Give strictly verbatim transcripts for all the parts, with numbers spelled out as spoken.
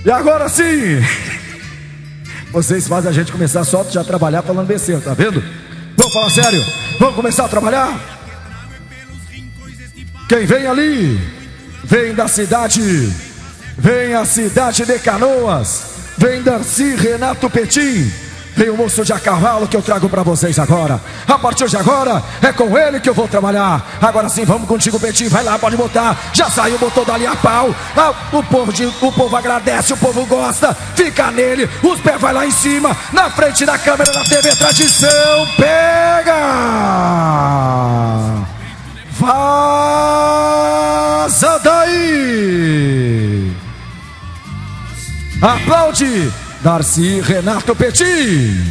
E agora sim, vocês fazem a gente começar só já a trabalhar falando besteira, tá vendo? Vamos falar sério, vamos começar a trabalhar. Quem vem ali, vem da cidade, vem a cidade de Canoas, vem Darcy Renato Petim, vem o moço de a cavalo que eu trago pra vocês agora. A partir de agora, é com ele que eu vou trabalhar. Agora sim, vamos contigo, Petim, vai lá, pode botar. Já saiu, botou dali a pau. Ah, o, povo de, o povo agradece, o povo gosta. Fica nele, os pés vai lá em cima, na frente da câmera da T V Tradição. Pega! Vaza daí! Aplaude Darcy Renato Petim.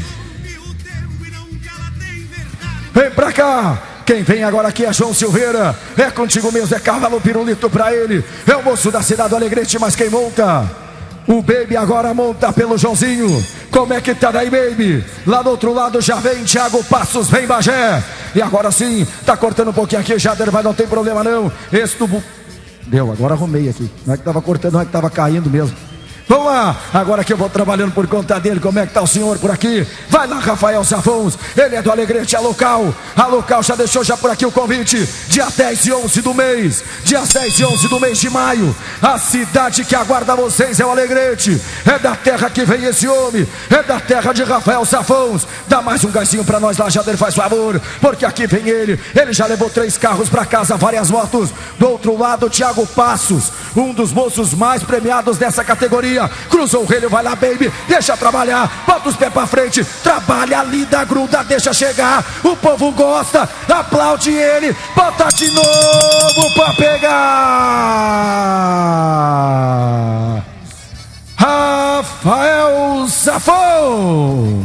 Vem pra cá. Quem vem agora aqui é João Silveira. É contigo mesmo, é cavalo pirulito pra ele. É o moço da cidade do Alegrete, mas quem monta? O Baby agora monta pelo Joãozinho. Como é que tá daí, Baby? Lá do outro lado já vem Thiago Passos, vem Bagé. E agora sim, tá cortando um pouquinho aqui, Jader, vai, não tem problema não. Esse tubo... Deu, agora arrumei aqui. Não é que tava cortando, não é que tava caindo mesmo. Vamos lá, agora que eu vou trabalhando por conta dele. Como é que tá o senhor por aqui? Vai lá, Rafael Safons, ele é do Alegrete, a local. A local já deixou já por aqui o convite. Dia dez e onze do mês, dias dez e onze do mês de maio. A cidade que aguarda vocês é o Alegrete. É da terra que vem esse homem, é da terra de Rafael Safons. Dá mais um gásinho pra nós lá, Jader, faz favor, porque aqui vem ele. Ele já levou três carros pra casa, várias motos. Do outro lado, Thiago Passos, um dos moços mais premiados dessa categoria. Cruzou o relho, vai lá, Baby, deixa trabalhar, bota os pés pra frente, trabalha, lida, gruda, deixa chegar. O povo gosta, aplaude ele, bota de novo pra pegar. Rafael Safons.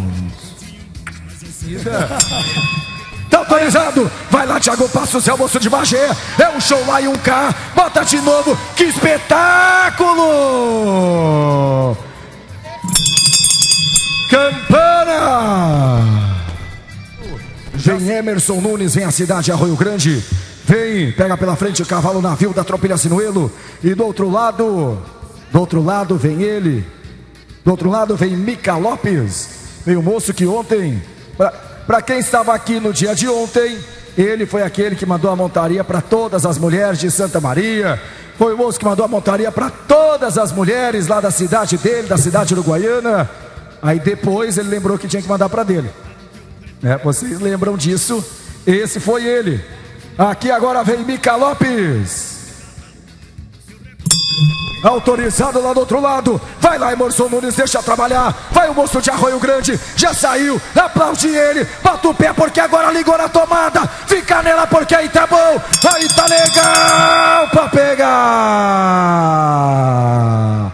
Tá autorizado, vai lá, Thiago Passos, é o moço de Bagé. É um show lá e um K, bota de novo, que espetáculo! Campana! Vem Emerson Nunes, vem a cidade Arroio Grande. Vem, pega pela frente o cavalo navio da Tropilha Sinuelo. E do outro lado, do outro lado vem ele. Do outro lado vem Mica Lopes. Vem o moço que ontem... Pra... Para quem estava aqui no dia de ontem, ele foi aquele que mandou a montaria para todas as mulheres de Santa Maria. Foi o moço que mandou a montaria para todas as mulheres lá da cidade dele, da cidade uruguaiana. Aí depois ele lembrou que tinha que mandar para dele. É, vocês lembram disso? Esse foi ele. Aqui agora vem Mica Lopes. Autorizado lá do outro lado. Vai lá, Emerson Nunes, deixa trabalhar. Vai o moço de Arroio Grande, já saiu. Aplaude ele, bota o pé porque agora ligou na tomada. Fica nela porque aí tá bom. Aí tá legal pra pegar.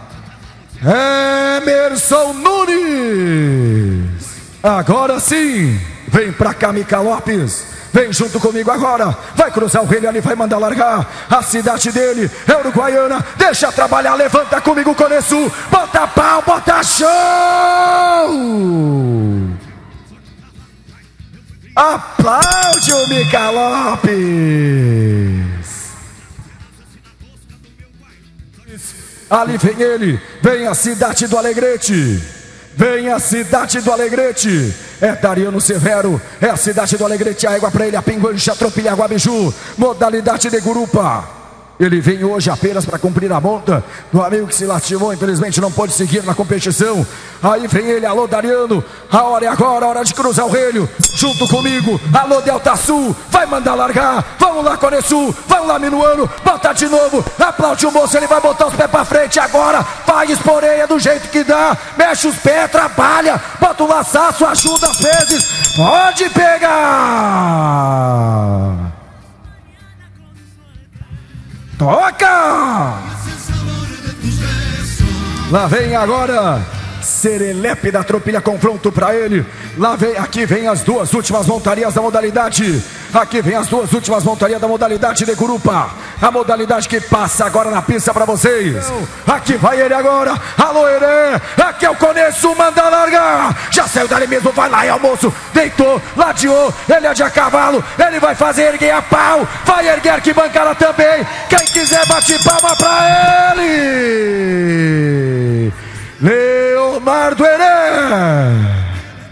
Emerson Nunes. Agora sim, vem pra cá, Mica Lopes. Vem junto comigo agora, vai cruzar o relho ali, vai mandar largar. A cidade dele é Uruguaiana, deixa trabalhar, levanta comigo, Conesu. Bota pau, bota show. Aplaude o Mica Lopes. Ali vem ele, vem a cidade do Alegrete. Vem a cidade do Alegrete. É Dariano Severo, é a cidade do Alegrete. A égua pra ele, a Pinguancha, a Tropilha Guabiju, modalidade de Gurupa. Ele vem hoje apenas para cumprir a monta do amigo que se lastimou, infelizmente não pode seguir na competição. Aí vem ele, alô Dariano, a hora é agora, a hora de cruzar o relho, junto comigo, alô Delta Sul, vai mandar largar, vamos lá Conesul, vamos lá Minuano, bota de novo, aplaude o moço, ele vai botar os pés pra frente agora, vai esporeia do jeito que dá, mexe os pés, trabalha, bota o laçaço, ajuda às vezes, pode pegar! Toca! Lá vem agora Serelepe da Tropilha, confronto pra ele. Lá vem, aqui vem as duas últimas montarias da modalidade. Aqui vem as duas últimas montarias da modalidade de Gurupa. A modalidade que passa agora na pista pra vocês. Aqui vai ele agora. Alô, Herê. Aqui é o Conesu, manda largar. Já saiu dali mesmo, vai lá, é o moço. Deitou, ladeou, ele é de a cavalo. Ele vai fazer erguer a pau. Vai erguer que bancada também. Quem quiser bate palma pra ele. Leonardo Heré.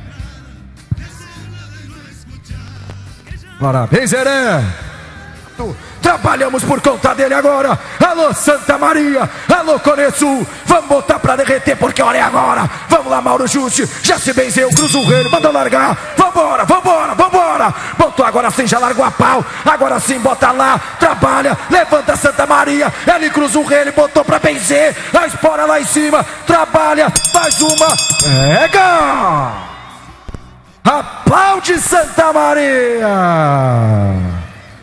Parabéns, Heré. Trabalhamos por conta dele agora. Alô, Santa Maria. Alô, Conesul. Vamos botar pra derreter, porque olha agora. Vamos lá, Mauro Juste. Já se benzeu, cruza o reino, manda largar. Vambora, vambora, vambora. Botou agora sim, já largou a pau. Agora sim, bota lá. Trabalha, levanta Santa Maria. Ele cruza o reino, botou pra benzer. A espora lá em cima. Trabalha, mais uma. Pega. Aplaude Santa Maria.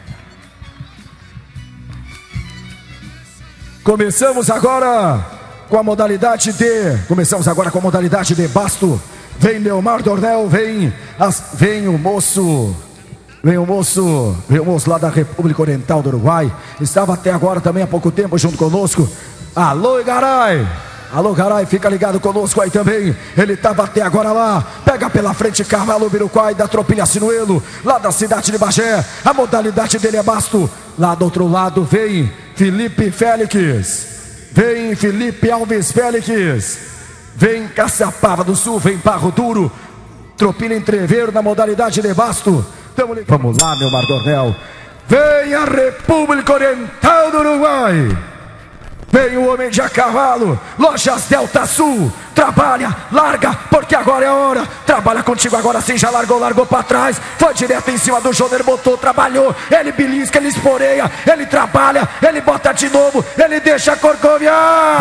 Começamos agora com a modalidade de... Começamos agora com a modalidade de basto. Vem Leomar Dornel, vem, as, vem o moço... Vem o moço... Vem o moço lá da República Oriental do Uruguai. Estava até agora também há pouco tempo junto conosco. Alô, Garay! Alô, Garay, fica ligado conosco aí também. Ele estava até agora lá. Pega pela frente Carvalho Biruquai da Tropilha Sinuelo, lá da cidade de Bagé. A modalidade dele é basto. Lá do outro lado vem Felipe Félix. Vem Felipe Alves Félix. Vem Caçapava do Sul, vem Barro Duro. Tropilha Entreveiro na modalidade de basto. Vamos lá, meu Mar Dornel. Vem a República Oriental do Uruguai. Vem o homem de a cavalo, Lojas Delta Sul. Trabalha, larga, porque agora é a hora. Trabalha contigo agora sim, já largou, largou pra trás. Foi direto em cima do Joner, botou, trabalhou. Ele belisca, ele esporeia, ele trabalha, ele bota de novo, ele deixa corcoviar.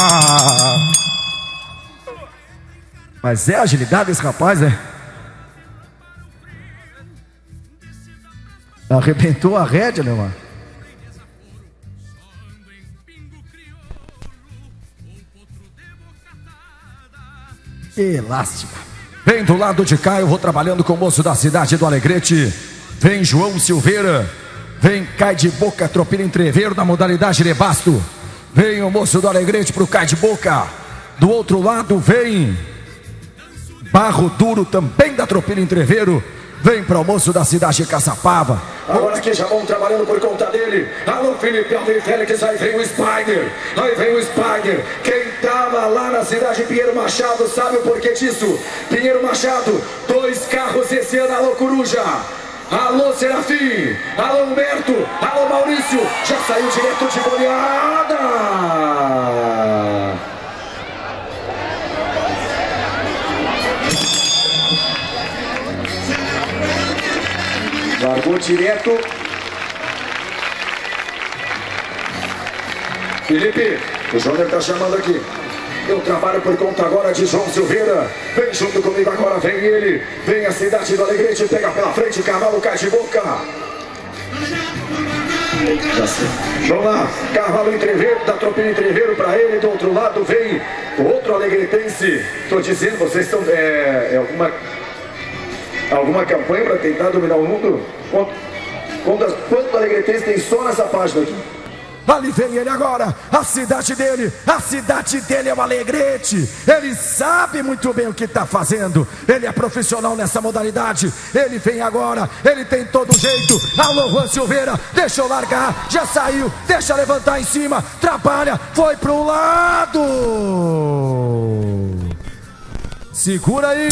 Mas é agilidade esse rapaz, né? Arrebentou a rédea, meu mano. Elástica. Vem do lado de cá, eu vou trabalhando com o moço da cidade do Alegrete. Vem João Silveira. Vem Cai de Boca, Tropilha Entreveiro na modalidade de basto. Vem o moço do Alegrete pro Cai de Boca. Do outro lado vem Barro Duro, também da Tropilha Entreveiro. Vem para o moço da cidade de Caçapava. Agora aqui já vão trabalhando por conta dele. Alô, Felipe Alves Félix, aí vem o Spider. Aí vem o Spider. Quem tava lá na cidade de Pinheiro Machado sabe o porquê disso. Pinheiro Machado, dois carros esse ano. Alô, Coruja. Alô, Serafim. Alô, Humberto. Alô, Maurício. Já saiu direto de goleada. Largou direto. Felipe, o Júnior tá chamando aqui. Eu trabalho por conta agora de João Silveira. Vem junto comigo agora, vem ele. Vem a cidade do Alegrete, pega pela frente, cavalo cai de boca. Vamos lá, cavalo Entreveiro, da Tropilha Entreveiro pra ele. Do outro lado vem o outro alegretense. Tô dizendo, vocês estão... É, é alguma... Alguma campanha para tentar dominar o mundo? Quantos, quantos alegretenses tem só nessa página aqui? Ali vem ele agora, a cidade dele, a cidade dele é o Alegrete. Ele sabe muito bem o que está fazendo. Ele é profissional nessa modalidade. Ele vem agora, ele tem todo jeito. Alô, Juan Silveira, deixa eu largar. Já saiu, deixa levantar em cima. Trabalha, foi pro lado. Segura aí.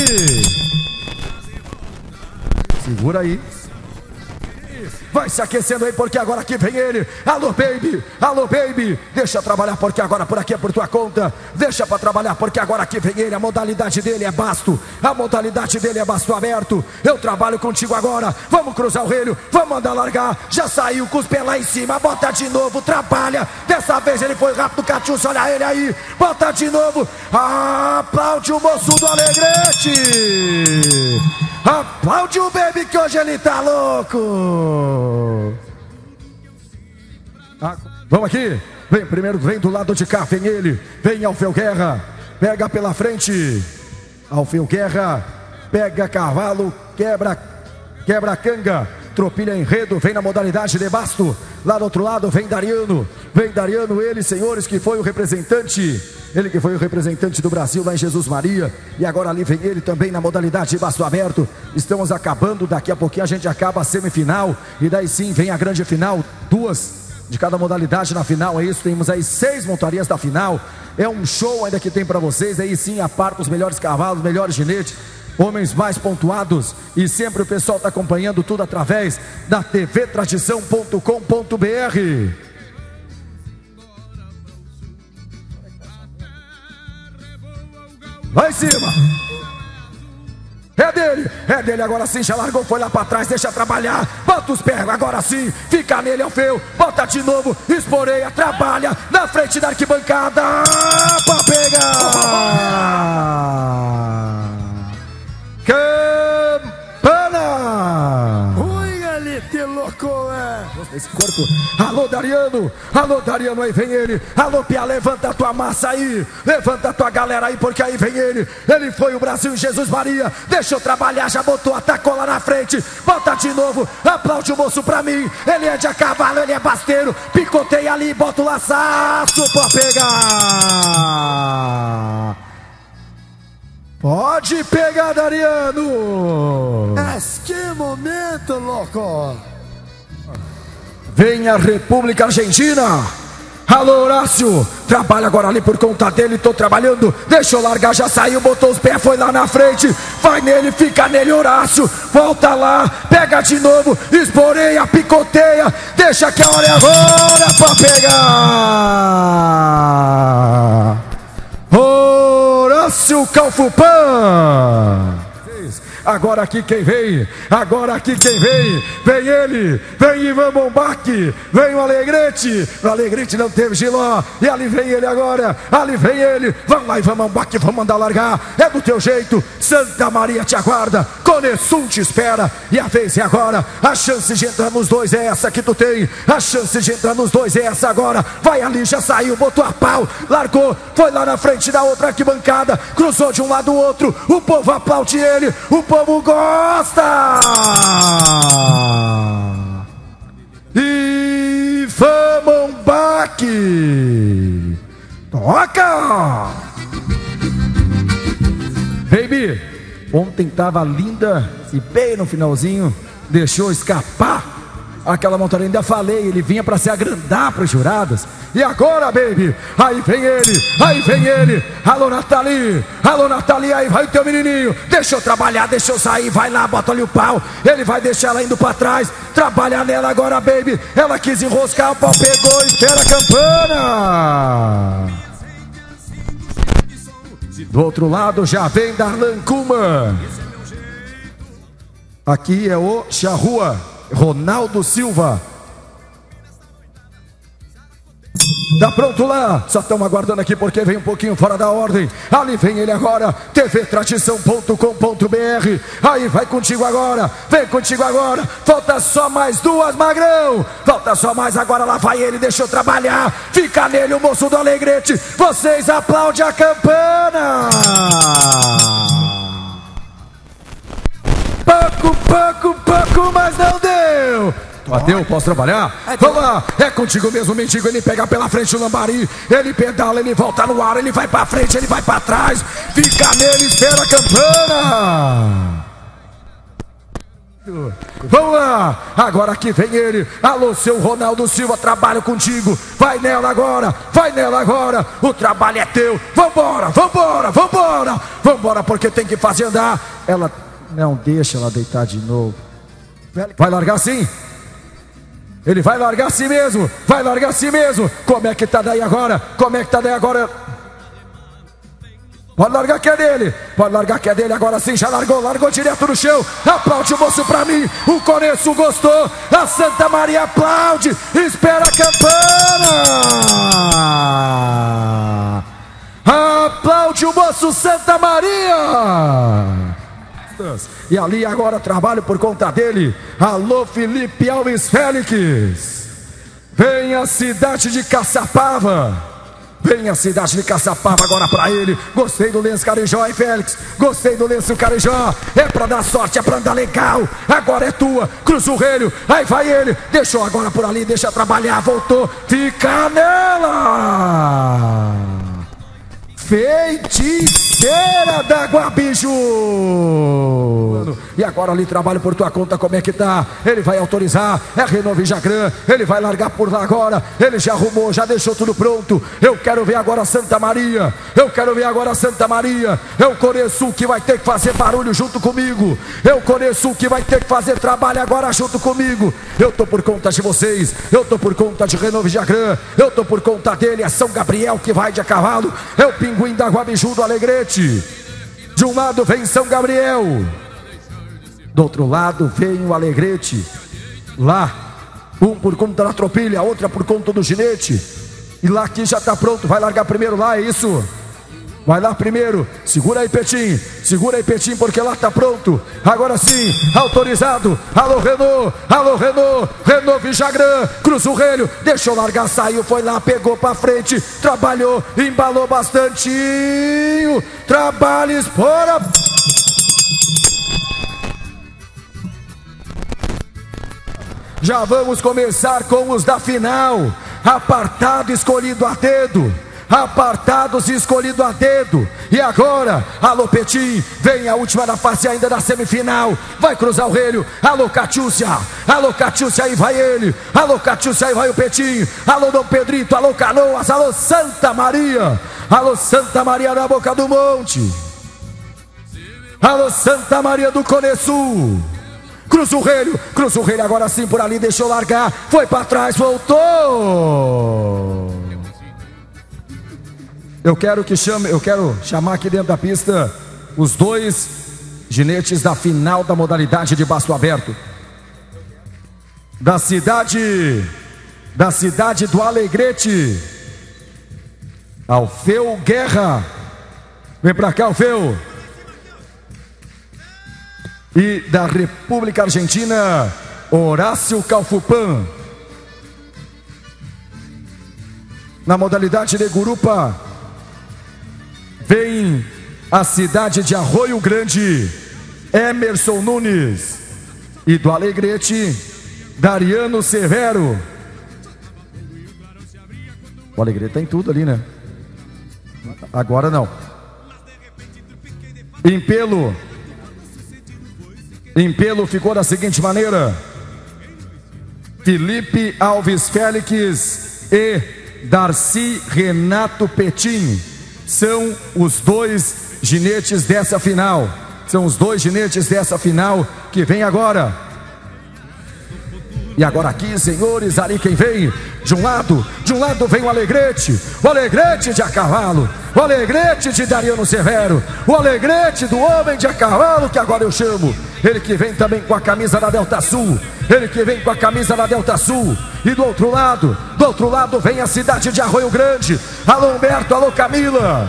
Segura aí. Vai se aquecendo aí, porque agora aqui vem ele. Alô, baby, alô, baby. Deixa trabalhar, porque agora por aqui é por tua conta. Deixa pra trabalhar, porque agora aqui vem ele. A modalidade dele é basto. A modalidade dele é basto aberto. Eu trabalho contigo agora. Vamos cruzar o relho, vamos mandar largar. Já saiu com os pés lá em cima. Bota de novo, trabalha. Dessa vez ele foi rápido, Catiúcio, olha ele aí. Bota de novo. Aplaude o moço do Alegrete. Aplaude o baby, que hoje ele tá louco. Ah, vamos aqui. Vem primeiro, vem do lado de cá, vem ele. Vem Alfeu Guerra. Pega pela frente. Alfeu Guerra. Pega cavalo, quebra, quebra canga. Tropilha Enredo, vem na modalidade de basto. Lá do outro lado vem Dariano. Vem Dariano, ele, senhores, que foi o representante. Ele que foi o representante do Brasil lá em Jesus Maria. E agora ali vem ele também na modalidade de basto aberto. Estamos acabando, daqui a pouquinho a gente acaba a semifinal. E daí sim vem a grande final. Duas, de cada modalidade na final, é isso, temos aí seis montarias da final, é um show ainda que tem para vocês, aí sim aparta os melhores cavalos, os melhores ginetes, homens mais pontuados, e sempre o pessoal está acompanhando tudo através da T V tradição ponto com ponto br. Vai em cima! É dele, é dele, agora sim, já largou, foi lá pra trás, deixa trabalhar, bota os pés, agora sim, fica nele, é o feio, bota de novo, esporeia, trabalha, na frente da arquibancada, pra pegar! Campana! Ui, Galite, louco, é! Esse corpo, alô Dariano, alô Dariano, aí vem ele, alô Pia, levanta a tua massa aí, levanta a tua galera aí, porque aí vem ele, ele foi o Brasil, Jesus Maria, deixou trabalhar, já botou, atacou lá na frente, bota de novo, aplaude o moço pra mim, ele é de a cavalo, ele é basteiro, picoteia ali, bota o laçaço pra pegar. Pode pegar, Dariano. Mas que momento, louco. Vem a República Argentina. Alô, Horácio, trabalha agora ali por conta dele, tô trabalhando, deixa eu largar, já saiu, botou os pés, foi lá na frente, vai nele, fica nele, Horácio, volta lá, pega de novo, esporeia, picoteia, deixa que a hora é agora pra pegar. Horácio Calfupan. Agora aqui quem vem, agora aqui quem vem, vem ele, vem Ivan Mombac, vem o Alegrete, o Alegrete não teve Giló, e ali vem ele agora, ali vem ele, vamos lá Ivan Mombac, vamos mandar largar, é do teu jeito, Santa Maria te aguarda, Conesum te espera, e a vez é agora, a chance de entrar nos dois é essa que tu tem, a chance de entrar nos dois é essa agora, vai ali, já saiu, botou a pau, largou, foi lá na frente da outra arquibancada, cruzou de um lado ao outro, o povo aplaude ele, o O povo gosta! Ivan Mombac! Toca! Baby, ontem tava linda e bem no finalzinho deixou escapar aquela montaria, ainda falei, ele vinha para se agrandar para os jurados. E agora, baby, aí vem ele, aí vem ele. Alô, Nathalie, alô, Nathalie, aí vai o teu menininho. Deixa eu trabalhar, deixa eu sair, vai lá, bota ali o pau. Ele vai deixar ela indo para trás, trabalha nela agora, baby. Ela quis enroscar, o pau pegou, espera a campana. Do outro lado já vem Darlan Kuma. Aqui é o Charrua, Ronaldo Silva. Tá pronto lá, só estamos aguardando aqui porque vem um pouquinho fora da ordem. Ali vem ele agora, T V tradição ponto com ponto br. Aí vai contigo agora, vem contigo agora. Falta só mais duas, Magrão. Falta só mais agora, lá vai ele, deixa eu trabalhar. Fica nele o moço do Alegrete. Vocês aplaudem a campana. Pouco, pouco, pouco, mas não deu. Bateu, posso trabalhar? Vamos lá, é contigo mesmo, mendigo. Ele pega pela frente o lambari, ele pedala, ele volta no ar, ele vai pra frente, ele vai pra trás. Fica nele, espera a campana. Vamos lá, agora aqui vem ele. Alô, seu Ronaldo Silva, trabalho contigo. Vai nela agora, vai nela agora. O trabalho é teu. Vambora, vambora, vambora. Vambora, porque tem que fazer andar. Ela não deixa ela deitar de novo. Vai largar assim? Ele vai largar assim mesmo, vai largar assim mesmo. Como é que tá daí agora? Como é que tá daí agora? Pode largar que é dele, pode largar que é dele agora sim, já largou, largou direto no chão. Aplaude o moço pra mim, o Conesum gostou. A Santa Maria aplaude, espera a campana. Aplaude o moço Santa Maria. E ali agora trabalho por conta dele. Alô, Felipe Alves Félix. Vem a cidade de Caçapava. Vem a cidade de Caçapava agora pra ele. Gostei do lenço Carijó, hein, Félix? Gostei do lenço Carijó. É pra dar sorte, é pra andar legal. Agora é tua, cruza o relho. Aí vai ele, deixou agora por ali, deixa trabalhar, voltou. Fica nela. Feitiço. terceira da Guabiju. E agora ali trabalho por tua conta, como é que tá? Ele vai autorizar, é Renault Vijagrã, ele vai largar por lá agora, ele já arrumou, já deixou tudo pronto. Eu quero ver agora Santa Maria, eu quero ver agora Santa Maria. É o Coresul que vai ter que fazer barulho junto comigo, é o Coresul que vai ter que fazer trabalho agora junto comigo. Eu tô por conta de vocês, eu tô por conta de Renault Vijagrã, eu tô por conta dele, é São Gabriel que vai de a cavalo, é o Pinguim da Guabiju do Alegrete. De um lado vem São Gabriel, do outro lado vem o Alegrete. Lá, um por conta da tropilha, a outra por conta do ginete. E lá aqui já tá pronto, vai largar primeiro lá, é isso? Vai lá primeiro, segura aí Petim, segura aí Petim, porque lá tá pronto. Agora sim, autorizado. Alô Renault, alô Renault, Renault Vijagrã, cruza o relho, deixou largar, saiu, foi lá, pegou pra frente, trabalhou, embalou bastante. Trabalha, espora. Já vamos começar com os da final. Apartado escolhido a dedo, apartados escolhido a dedo. E agora, alô Petim, vem a última da face ainda da semifinal. Vai cruzar o relho, alô Catiúcia, alô Catiúcia, aí vai ele. Alô Catiúcia, aí vai o Petim. Alô Dom Pedrito, alô Canoas, alô Santa Maria. Alô Santa Maria da Boca do Monte. Alô Santa Maria do Conesul. Cruza o relho, cruza o relho agora sim por ali, deixou largar, foi para trás, voltou. Eu quero que chame, eu quero chamar aqui dentro da pista os dois ginetes da final da modalidade de basto aberto. Da cidade, da cidade do Alegrete, Alfeu Guerra. Vem para cá, Alfeu. E da República Argentina, Horácio Calfupan. Na modalidade de Gurupa, vem a cidade de Arroio Grande, Emerson Nunes. E do Alegrete, Dariano Severo. O Alegrete tem tudo ali, né? Agora não. Empelo. Empelo ficou da seguinte maneira: Felipe Alves Félix e Darcy Renato Petim são os dois ginetes dessa final. São os dois ginetes dessa final que vem agora. E agora aqui, senhores, ali quem vem? De um lado, de um lado vem o Alegrete, o Alegrete de a cavalo, o Alegrete de Dariano Severo, o Alegrete do homem de a cavalo que agora eu chamo. Ele que vem também com a camisa da Delta Sul, ele que vem com a camisa da Delta Sul. E do outro lado, do outro lado vem a cidade de Arroio Grande. Alô Humberto, alô Camila.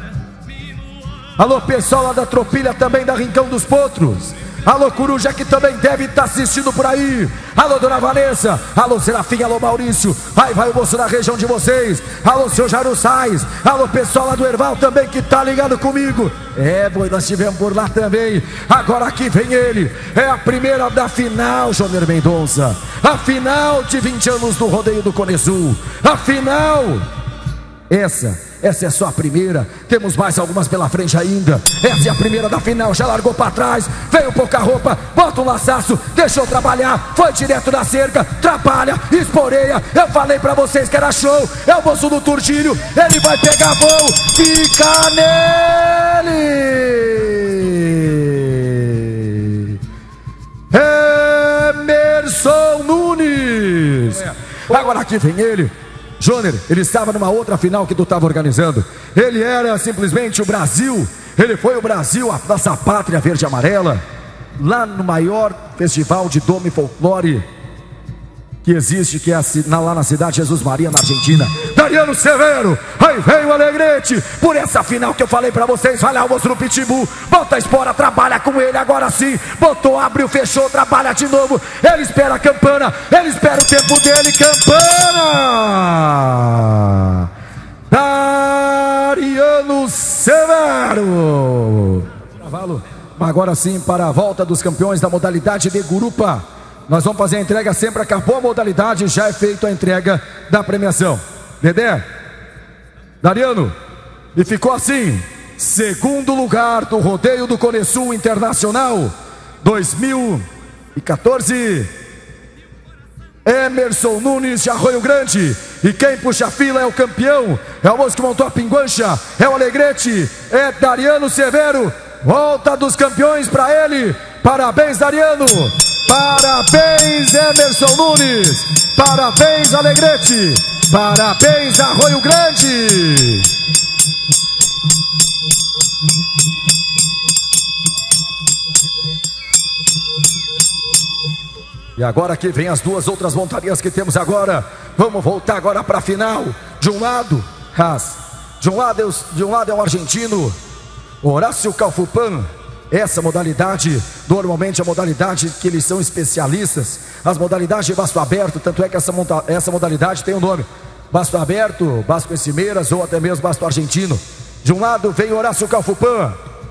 Alô pessoal lá da Tropilha também da Rincão dos Potros. Alô Coruja que também deve estar assistindo por aí. Alô Dona Vanessa, alô Serafim, alô Maurício. Vai, vai o moço da região de vocês. Alô seu Jairo Sais. Alô pessoal lá do Erval também que tá ligado comigo. É, boi, nós estivemos por lá também. Agora aqui vem ele. É a primeira da final, Joner Mendonça. A final de vinte anos do rodeio do Conesul. A final. Essa, essa é só a primeira. Temos mais algumas pela frente ainda. Essa é a primeira da final, já largou pra trás. Veio pouca roupa, bota um laçaço, deixou trabalhar, foi direto da cerca, trabalha, esporeia. Eu falei pra vocês que era show. É o moço do Turgílio, ele vai pegar voo. Fica nele, Emerson Nunes. Agora aqui vem ele, Joner. Ele estava numa outra final que tu estava organizando. Ele era simplesmente o Brasil. Ele foi o Brasil, a nossa pátria verde e amarela, lá no maior festival de dome folclore que existe, que é lá na cidade de Jesus Maria, na Argentina. Dariano Severo, aí vem o Alegrete, por essa final que eu falei pra vocês. Vai lá o moço do Pitbull, bota a espora, trabalha com ele, agora sim. Botou, abriu, fechou, trabalha de novo. Ele espera a campana, ele espera o tempo dele. Campana, Dariano Severo. Agora sim, para a volta dos campeões da modalidade de Gurupa. Nós vamos fazer a entrega sempre, acabou a modalidade, já é feita a entrega da premiação. Dedé, Dariano, e ficou assim. segundo lugar do rodeio do Cone Sul Internacional dois mil e quatorze, Emerson Nunes de Arroio Grande. E quem puxa a fila é o campeão, é o moço que montou a pinguancha, é o Alegrete, é Dariano Severo. Volta dos campeões para ele. Parabéns, Dariano. Parabéns, Emerson Nunes. Parabéns, Alegrete. Parabéns, Arroio Grande. E agora aqui vem as duas outras montarias que temos agora. Vamos voltar agora para a final. De um lado, as, de um lado, de um lado é o argentino Horácio Calfupan. Essa modalidade, normalmente a modalidade que eles são especialistas, as modalidades de basto aberto, tanto é que essa, monta, essa modalidade tem o um nome, basto aberto, basto em cimeiras ou até mesmo basto argentino. De um lado vem Horácio Calfupan,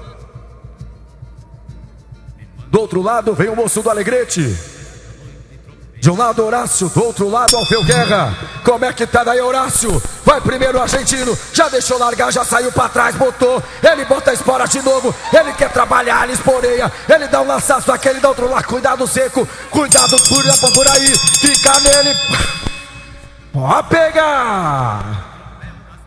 do outro lado vem o moço do Alegrete. De um lado Horácio, do outro lado Alfeu Guerra. Como é que tá daí, Horácio? Vai primeiro o argentino, já deixou largar, já saiu pra trás, botou. Ele bota a espora de novo, ele quer trabalhar, ele esporeia, ele dá um lançaço aquele do outro lado. Cuidado seco, cuidado por, por aí, fica nele. Pode pegar.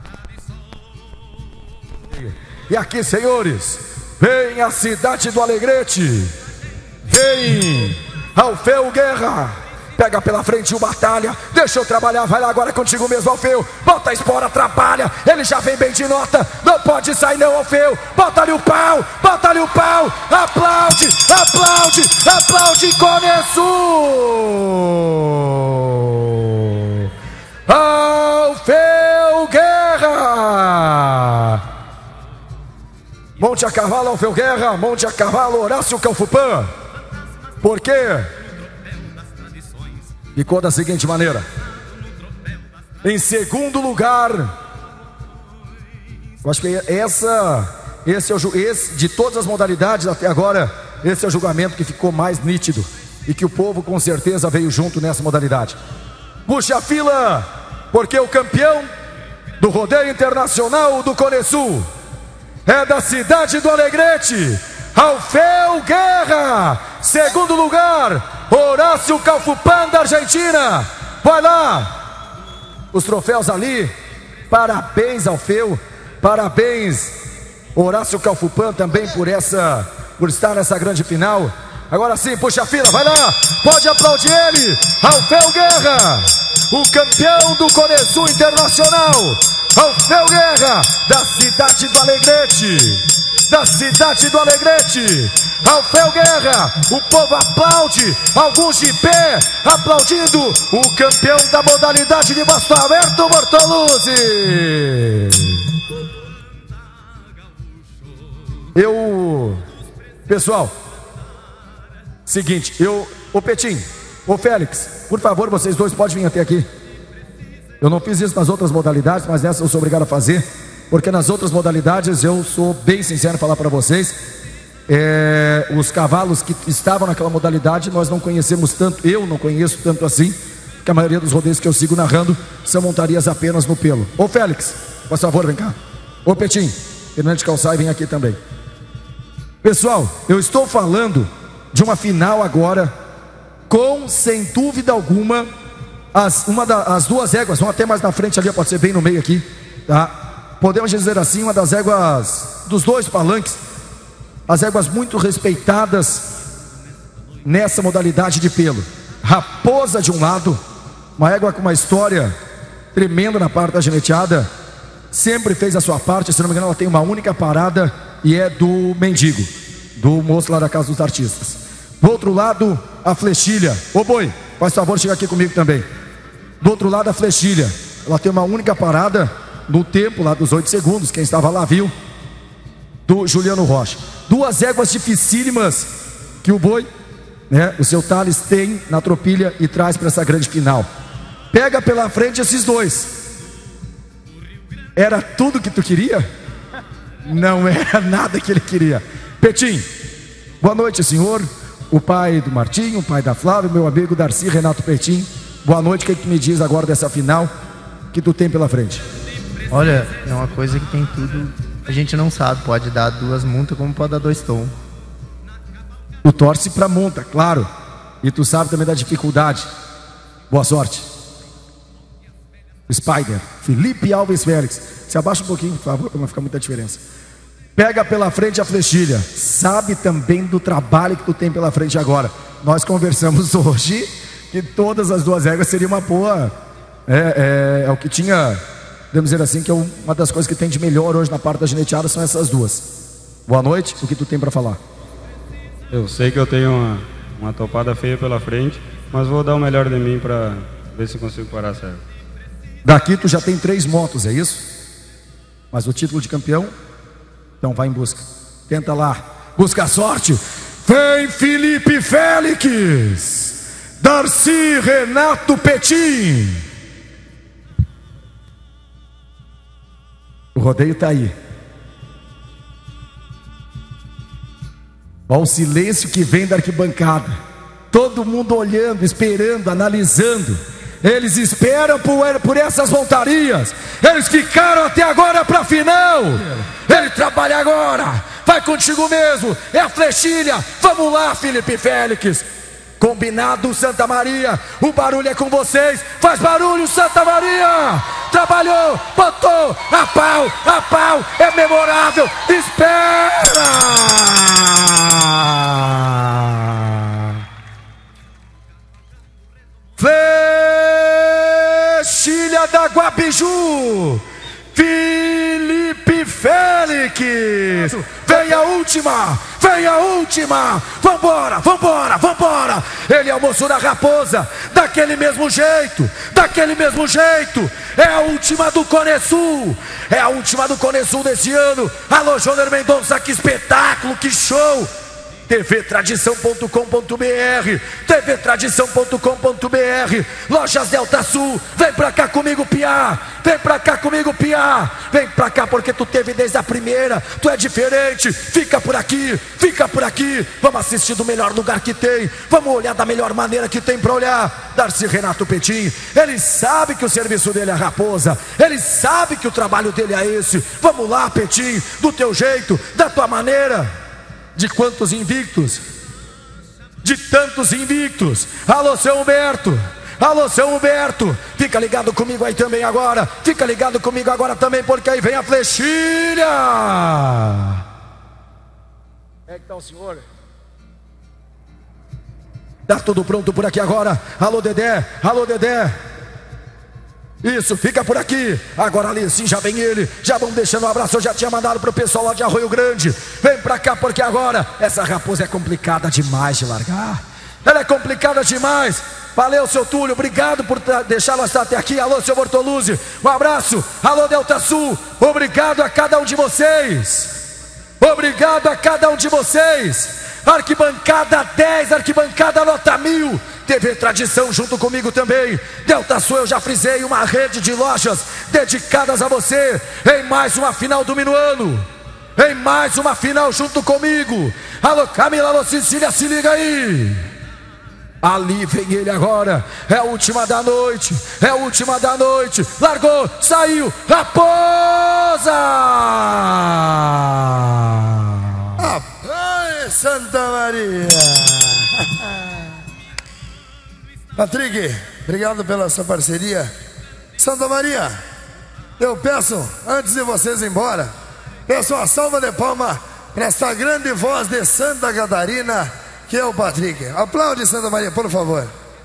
E aqui, senhores, vem a cidade do Alegrete. Vem Alfeu Guerra. Pega pela frente o Batalha, deixa eu trabalhar, vai lá agora contigo mesmo, Alfeu. Bota a espora, trabalha, ele já vem bem de nota, não pode sair não, Alfeu. Bota ali o pau, bota ali o pau, aplaude, aplaude, aplaude, Cone Sul. Alfeu Guerra. Monte a cavalo, Alfeu Guerra, monte a cavalo, Horácio Calfupan. Por quê? Ficou da seguinte maneira. Em segundo lugar, eu acho que essa, esse é o, esse, de todas as modalidades até agora, esse é o julgamento que ficou mais nítido e que o povo com certeza veio junto nessa modalidade. Puxa a fila, porque o campeão do rodeio internacional do Cone Sul é da cidade do Alegrete, Alfeu Guerra. Segundo lugar, Horácio Calfupan da Argentina. Vai lá, os troféus ali. Parabéns, Alfeu. Parabéns, Horácio Calfupan, também por essa, por estar nessa grande final. Agora sim, puxa a fila, vai lá. Pode aplaudir ele, Alfeu Guerra, o campeão do Cone Sul Internacional. Alfeu Guerra, da cidade do Alegrete. Da cidade do Alegrete, Alfeu Guerra. O povo aplaude, alguns de pé, aplaudindo o campeão da modalidade de basto aberto, Bortoluzzi. Eu, pessoal, seguinte, eu, ô Petinho, ô Félix, por favor, vocês dois podem vir até aqui. Eu não fiz isso nas outras modalidades, mas nessa eu sou obrigado a fazer, porque nas outras modalidades eu sou bem sincero em falar para vocês, é, os cavalos que estavam naquela modalidade nós não conhecemos tanto, eu não conheço tanto assim, que a maioria dos rodeios que eu sigo narrando são montarias apenas no pelo. Ô Félix, por favor, vem cá. Ô Petinho, Fernandes Calçai, vem aqui também. Pessoal, eu estou falando de uma final agora com, sem dúvida alguma, as, uma da, as duas éguas, vão até mais na frente ali, pode ser bem no meio aqui, tá? Podemos dizer assim, uma das éguas dos dois palanques, as éguas muito respeitadas nessa modalidade de pelo. Raposa de um lado, uma égua com uma história tremenda na parte da geneteada, sempre fez a sua parte, se não me engano ela tem uma única parada e é do Mendigo, do moço lá da Casa dos Artistas. Do outro lado, a Flechilha. Ô boi, faz favor, chega aqui comigo também. Do outro lado, a Flechilha, ela tem uma única parada no tempo lá dos oito segundos, quem estava lá viu, do Juliano Rocha. Duas éguas dificílimas que o boi, né, o seu Thales tem na tropilha e traz para essa grande final. Pega pela frente esses dois. Era tudo que tu queria? Não era nada que ele queria. Petinho, boa noite, senhor. O pai do Martinho, o pai da Flávia, meu amigo Darcy Renato Petinho. Boa noite, o que, é que tu me diz agora dessa final que tu tem pela frente? Olha, é uma coisa que tem tudo A gente não sabe, pode dar duas multas como pode dar dois tombos. Tu torce pra multa, claro. E tu sabe também da dificuldade. Boa sorte. Spider, Felipe Alves Félix. Se abaixa um pouquinho, por favor, para não ficar muita diferença. Pega pela frente a flechilha. Sabe também do trabalho que tu tem pela frente agora. Nós conversamos hoje que todas as duas regras seriam uma boa. É, é, é o que tinha, podemos dizer assim, que é uma das coisas que tem de melhor hoje na parte da gineteada são essas duas. Boa noite, o que tu tem para falar? Eu sei que eu tenho uma, uma topada feia pela frente, mas vou dar o melhor de mim para ver se consigo parar certo. Daqui tu já tem três motos, é isso? Mas o título de campeão, então vai em busca. Tenta lá, busca a sorte. Vem Felipe Félix, Darcy Renato Petim. O rodeio tá aí. Olha o silêncio que vem da arquibancada. Todo mundo olhando, esperando, analisando. Eles esperam por, por essas montarias. Eles ficaram até agora para a final. Ele trabalha agora. Vai contigo mesmo. É a flechilha. Vamos lá, Felipe Félix. Combinado, Santa Maria. O barulho é com vocês. Faz barulho, Santa Maria. Trabalhou, botou a pau, a pau. É memorável. Espera. Flechilha da Guapiju, Felipe Félix. Vem a última, vem a última. Vambora, vambora, vambora. Ele é o moço da raposa, daquele mesmo jeito, daquele mesmo jeito. É a última do Cone Sul, é a última do Cone Sul desse ano. Alô, Joner Mendonça, que espetáculo, que show. T V tradição ponto com ponto br, T V tradição ponto com ponto br, Lojas Delta Sul. Vem pra cá comigo, Piá. Vem pra cá comigo, Piá. Vem pra cá porque tu teve desde a primeira. Tu é diferente. Fica por aqui, fica por aqui. Vamos assistir do melhor lugar que tem. Vamos olhar da melhor maneira que tem pra olhar. Darcy Renato Petim, ele sabe que o serviço dele é raposa. Ele sabe que o trabalho dele é esse. Vamos lá, Petim, do teu jeito, da tua maneira. De quantos invictos? De tantos invictos. Alô, seu Humberto. Alô, seu Humberto. Fica ligado comigo aí também agora. Fica ligado comigo agora também, porque aí vem a flechilha. É que tá o senhor? Tá tudo pronto por aqui agora. Alô, Dedé. Alô, Dedé. Isso, fica por aqui. Agora ali sim, já vem ele. Já vamos deixando um abraço. Eu já tinha mandado pro pessoal lá de Arroio Grande. Vem pra cá porque agora essa raposa é complicada demais de largar. Ela é complicada demais. Valeu, seu Túlio, obrigado por deixar nós estar até aqui. Alô, seu Bortoluzzi, um abraço. Alô, Delta Sul, obrigado a cada um de vocês. Obrigado a cada um de vocês. Arquibancada dez, arquibancada nota mil. T V Tradição junto comigo também. Delta Sul, eu já frisei, uma rede de lojas dedicadas a você. Em mais uma final do Minuano. Em mais uma final junto comigo. Alô, Camila, alô, Cecília, se liga aí. Ali vem ele agora. É a última da noite. É a última da noite. Largou, saiu. Raposa! Ai, Santa Maria. Patrick, obrigado pela sua parceria. Santa Maria, eu peço, antes de vocês ir embora, peço uma salva de palmas para essa grande voz de Santa Catarina, que é o Patrick. Aplaude, Santa Maria, por favor.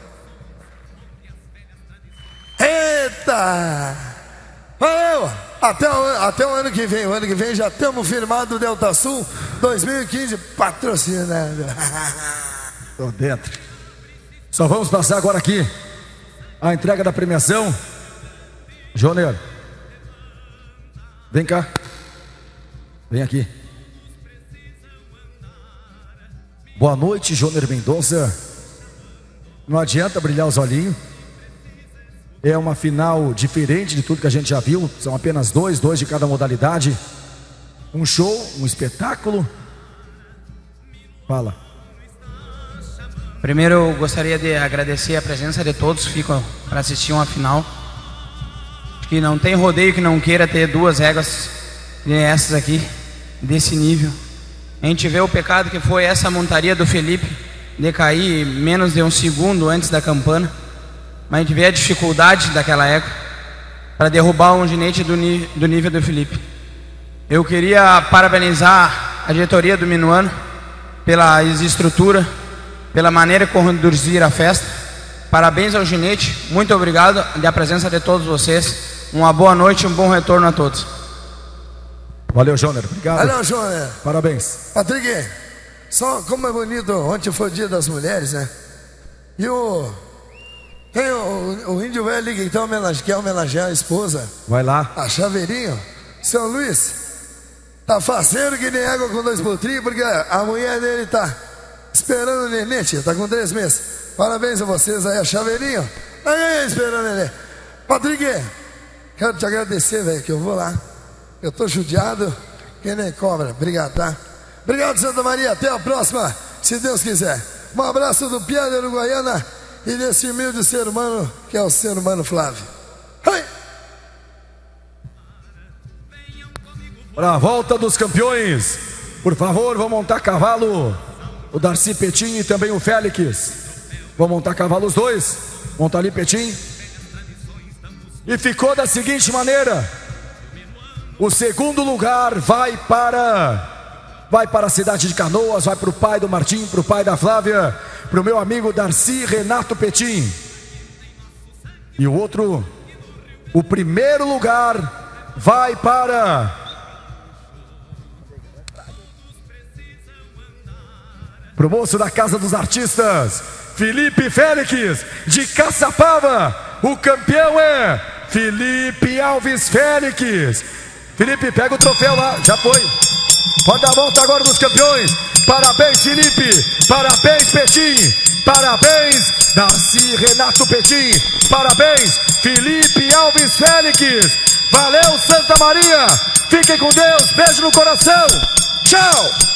Eita! Valeu! Até o, até o ano que vem, o ano que vem já estamos firmados Delta Sul dois mil e quinze patrocinando. Tô dentro. Só vamos passar agora aqui a entrega da premiação. Joner, vem cá. Vem aqui. Boa noite, Joner Mendonça. Não adianta brilhar os olhinhos. É uma final diferente de tudo que a gente já viu. São apenas dois, dois de cada modalidade. Um show, um espetáculo. Fala. Primeiro eu gostaria de agradecer a presença de todos que ficam para assistir uma final. Acho que não tem rodeio que não queira ter duas réguas essas aqui, desse nível. A gente vê o pecado que foi essa montaria do Felipe, de cair menos de um segundo antes da campana. Mas a gente vê a dificuldade daquela época para derrubar um ginete do, do nível do Felipe. Eu queria parabenizar a diretoria do Minuano pela estrutura, pela maneira de conduzir a festa. Parabéns ao ginete, muito obrigado da presença de todos vocês. Uma boa noite e um bom retorno a todos. Valeu, Jôner, obrigado. Valeu, Jôner. Parabéns. Patrick, só como é bonito, ontem foi o dia das mulheres, né? E o... Tem o, o índio velho ali que então quer homenagear a esposa. Vai lá. A Chaveirinho. Seu Luiz, tá faceiro que nem água com dois potrinhos, porque a mulher dele tá esperando o nenê, tia, tá com três meses. Parabéns a vocês aí, a Chaveirinho. Aí, esperando o nenê. Patrick, quero te agradecer, velho, que eu vou lá. Eu tô judiado, que nem cobra. Obrigado, tá? Obrigado, Santa Maria. Até a próxima, se Deus quiser. Um abraço do Piá de Uruguaiana e desse humilde ser humano que é o ser humano Flávio. Hey! Para a volta dos campeões, por favor, vão montar cavalo o Darcy Petim e também o Félix. Vão montar cavalo os dois. Monta ali Petim. E ficou da seguinte maneira: o segundo lugar vai para vai para a cidade de Canoas, vai para o pai do Martim, para o pai da Flávia, para o meu amigo Darcy Renato Petim. E o outro, o primeiro lugar vai para para o moço da Casa dos Artistas, Felipe Félix, de Caçapava. O campeão é Felipe Alves Félix. Felipe, pega o troféu lá, já foi. Pode dar a volta agora dos campeões. Parabéns, Felipe. Parabéns, Petim. Parabéns, Darcy Renato Petim. Parabéns, Felipe Alves Félix. Valeu, Santa Maria. Fiquem com Deus. Beijo no coração. Tchau.